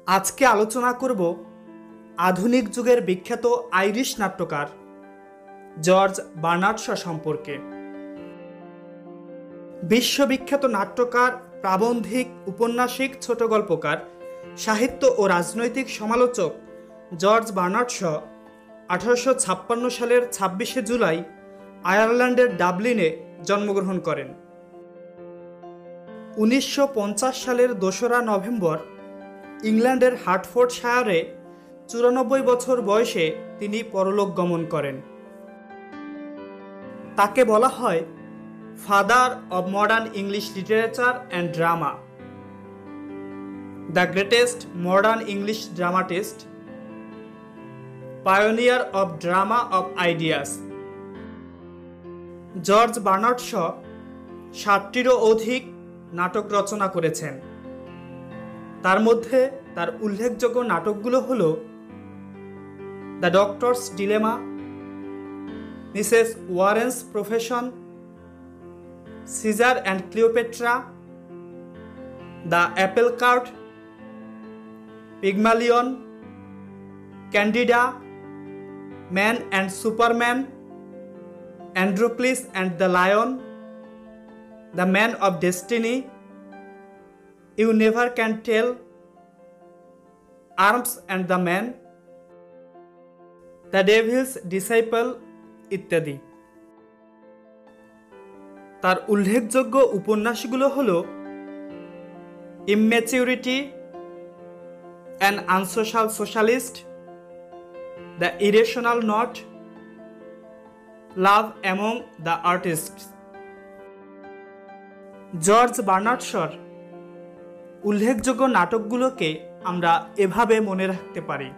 আজকে আলোচনা করব আধুনিক যুগের বিখ্যাত আইরিশ নাট্যকার জর্জ বার্নার্ড শ সম্পর্কে। বিশ্ববিখ্যাত নাট্যকার, প্রাবন্ধিক, উপন্যাসিক, ছোট গল্পকার, সাহিত্য ও রাজনৈতিক সমালোচক জর্জ বার্নার্ড শ 1856 সালের 26শে জুলাই আয়ারল্যান্ডের ডাবলিনে জন্মগ্রহণ করেন। 1950 সালের 2রা নভেম্বর ইংল্যান্ডের হার্টফোর্ডশায়ারে 94 বছর বয়সে তিনি পরলোক গমন করেন। তাকে বলা হয় father of modern English literature and drama, the greatest modern English dramatist, pioneer of drama of ideas. George Bernard Shaw 60টিরও অধিক নাটক রচনা করেছেন। তার মধ্যে তার উল্লেখযোগ্য নাটকগুলো হল the doctor's dilemma, Mrs Warren's profession, Caesar and Cleopatra, the apple cart, Pygmalion, Candida, man and superman, Androcles and the lion, the man of destiny, you never can tell, arms and the man, the devil's disciple ইত্যাদি। তার উল্লেখযোগ্য উপন্যাসগুলো হল immaturity, an unsocial socialist, the irrational knot, love among the artists. George Bernard শর উল্লেখযোগ্য নাটকগুলোকে আমরা এভাবে মনে রাখতে পারি।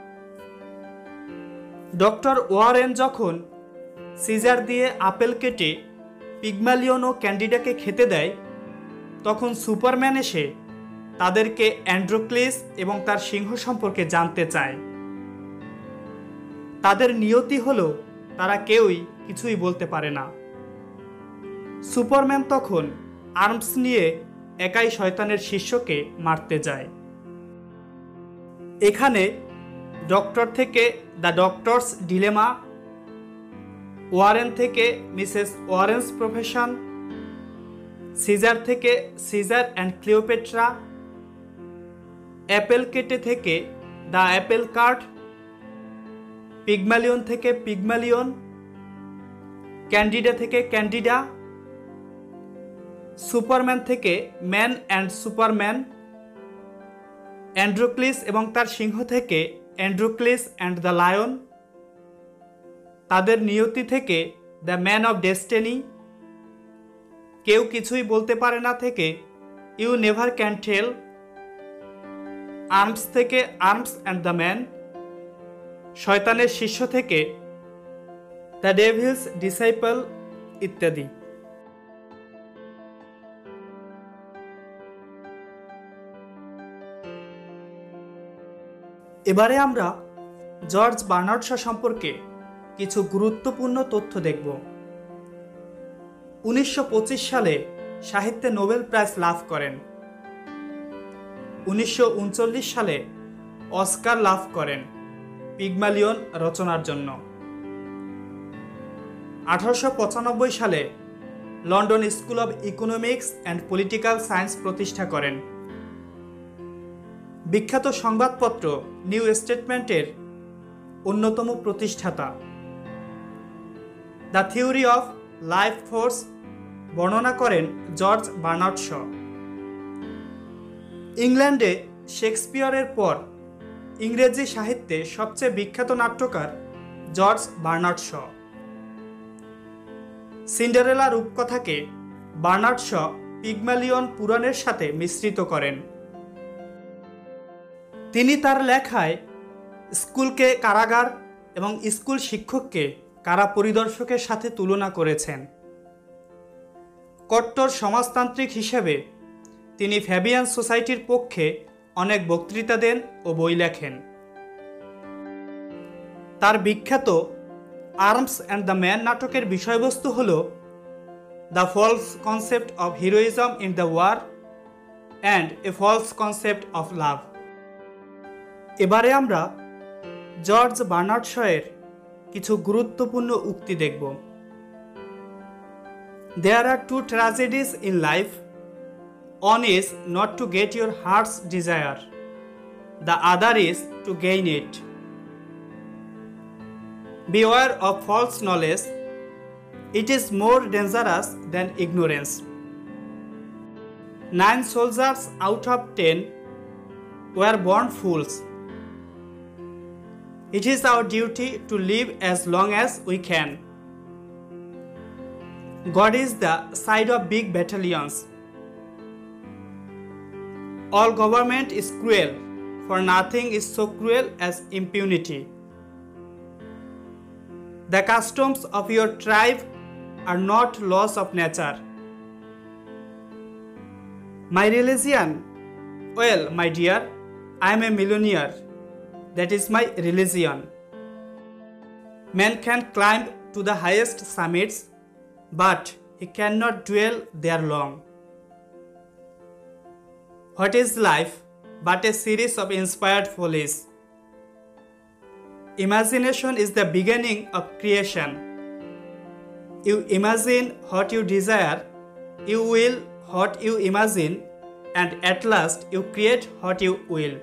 ডক্টর ওয়ারেন যখন সিজার দিয়ে আপেল কেটে পিগমালিয়ন ও ক্যান্ডিডাকে খেতে দেয়, তখন সুপারম্যান এসে তাদেরকে অ্যান্ড্রোক্লিস এবং তার সিংহ সম্পর্কে জানতে চায়। তাদের নিয়তি হলো তারা কেউই কিছুই বলতে পারে না। সুপারম্যান তখন আর্মস নিয়ে একাই শয়তানের শিষ্যকে মারতে যায়। এখানে ডক্টর থেকে দ্য ডক্টরস ডিলেমা, ওয়ারেন থেকে মিসেস ওয়ারেন্স প্রফেশন, সিজার থেকে সিজার অ্যান্ড ক্লিওপেট্রা, অ্যাপেল কেটে থেকে দ্য অ্যাপেল কার্ট, পিগমালিয়ন থেকে পিগমালিয়ন, ক্যান্ডিডা থেকে ক্যান্ডিডা, সুপারম্যান থেকে ম্যান অ্যান্ড সুপারম্যান, অ্যান্ড্রোক্লিস এবং তার সিংহ থেকে অ্যান্ড্রোক্লিস অ্যান্ড দ্য লায়ন, তাদের নিয়তি থেকে দ্য ম্যান অব ডেস্টিনি, কেউ কিছুই বলতে পারে না থেকে you never can tell, arms থেকে আর্মস অ্যান্ড দ্য ম্যান, শয়তানের শিষ্য থেকে দ্য ডেভিলস ডিসাইপল ইত্যাদি। এবারে আমরা জর্জ বার্নার্ড শ সম্পর্কে কিছু গুরুত্বপূর্ণ তথ্য দেখব। 1925 সালে সাহিত্যে নোবেল প্রাইজ লাভ করেন। 1939 সালে অস্কার লাভ করেন পিগমালিয়ন রচনার জন্য। 1895 সালে London school of economics and political science প্রতিষ্ঠা করেন। বিখ্যাত সংবাদপত্র নিউ স্টেটমেন্টের অন্যতম প্রতিষ্ঠাতা। The theory of life force বর্ণনা করেন জর্জ বার্নার্ড শ। ইংল্যান্ডে শেক্সপিয়রের পর ইংরেজি সাহিত্যে সবচেয়ে বিখ্যাত নাট্যকার জর্জ বার্নার্ড শ। সিন্ডারেলা রূপকথাকে বার্নার্ড শ পিগমালিয়ন পুরাণের সাথে মিশ্রিত করেন। তিনি তার লেখায় স্কুলকে কারাগার এবং স্কুল শিক্ষককে কারা পরিদর্শকের সাথে তুলনা করেছেন। কট্টর সমাজতান্ত্রিক হিসেবে তিনি ফ্যাবিয়ান সোসাইটির পক্ষে অনেক বক্তৃতা দেন ও বই লেখেন। তার বিখ্যাত আর্মস অ্যান্ড দ্য ম্যান নাটকের বিষয়বস্তু হল the false concept of heroism in the war and a false concept of love. এবারে আমরা জর্জ বার্নার্ড শয়ের কিছু গুরুত্বপূর্ণ উক্তি দেখব। There are two tragedies in life. One is not to get your heart's desire. The other is to gain it. Beware of false knowledge. It is more dangerous than ignorance. 9 soldiers out of 10 were born fools. It is our duty to live as long as we can. God is the side of big battalions. All government is cruel, for nothing is so cruel as impunity. The customs of your tribe are not laws of nature. My religion? Well, my dear, I am a millionaire. That is my religion. Man can climb to the highest summits, but he cannot dwell there long. What is life but a series of inspired follies? Imagination is the beginning of creation. You imagine what you desire, you will what you imagine, and at last you create what you will.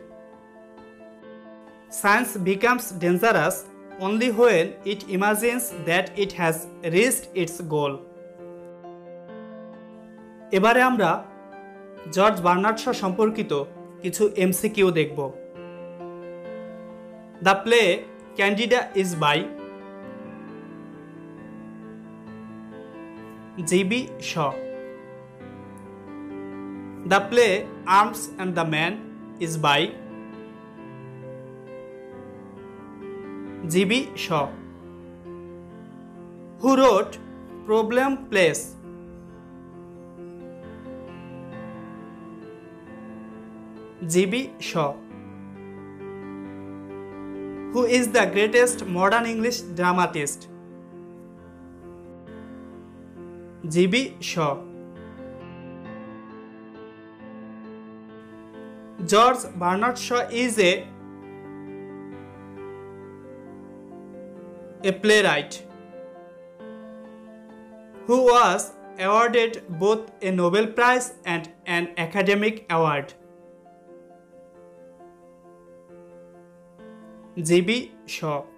Science becomes dangerous only when it imagines that it has reached its goal. এবারে আমরা George Bernard শ সম্পর্কিত কিছু MCQ দেখব। The play Candida is by GB Shaw. The play arms and the man is by GB Shaw. Who wrote problem plays? GB Shaw. Who is the greatest modern English dramatist? GB Shaw. George Bernard Shaw is a playwright who was awarded both a Nobel Prize and an academic award. GB Shaw.